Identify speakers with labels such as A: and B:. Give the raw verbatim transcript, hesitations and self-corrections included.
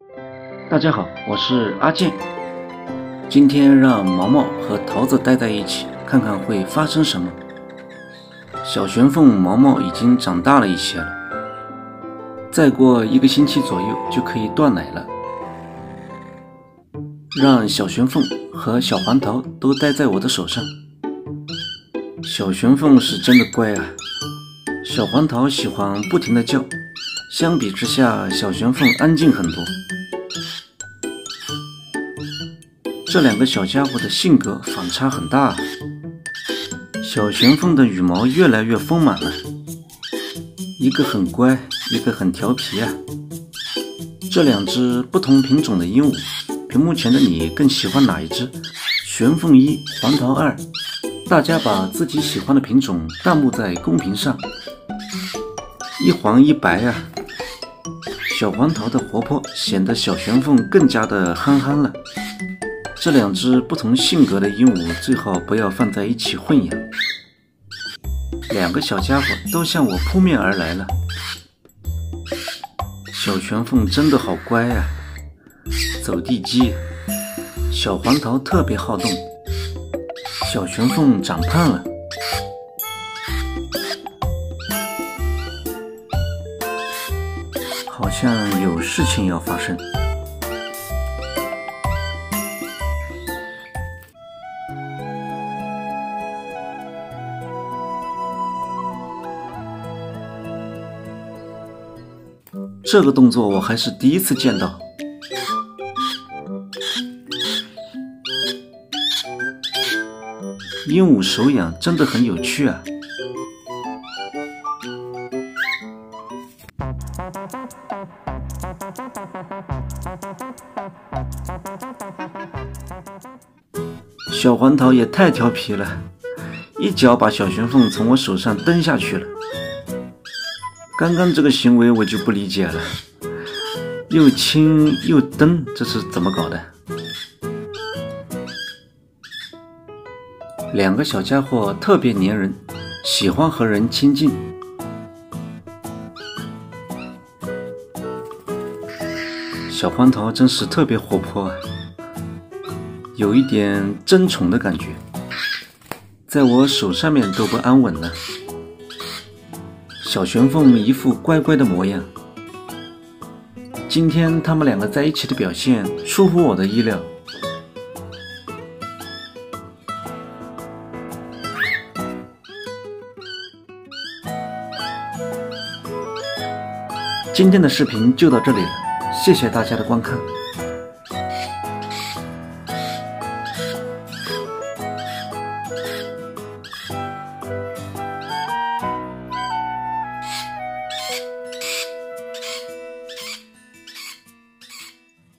A: 大家好，我是阿健。今天让毛毛和桃子待在一起，看看会发生什么。小玄凤毛毛已经长大了一些了，再过一个星期左右就可以断奶了。让小玄凤和小黄桃都待在我的手上。小玄凤是真的乖啊，小黄桃喜欢不停地叫，相比之下，小玄凤安静很多。这两个小家伙的性格反差很大，小玄凤的羽毛越来越丰满了，一个很乖，一个很调皮啊。这两只不同品种的鹦鹉，屏幕前的你更喜欢哪一只？玄凤一，黄桃二。大家把自己喜欢的品种弹幕在公屏上。一黄一白啊，小黄桃的活泼显得小玄凤更加的憨憨了。这两只不同性格的鹦鹉最好不要放在一起混养。两个小家伙都向我扑面而来了。小玄凤真的好乖啊，走地鸡。小黄桃特别好动。小玄凤长胖了。好像有事情要发生。这个动作我还是第一次见到。鹦鹉手痒真的很有趣啊。小黄桃也太调皮了，一脚把小玄凤从我手上蹬下去了。刚刚这个行为我就不理解了，又亲又蹬，这是怎么搞的？两个小家伙特别粘人，喜欢和人亲近。小黄桃真是特别活泼啊，有一点争宠的感觉，在我手上面都不安稳了。小玄凤一副乖乖的模样。今天他们两个在一起的表现出乎我的意料。今天的视频就到这里了，谢谢大家的观看。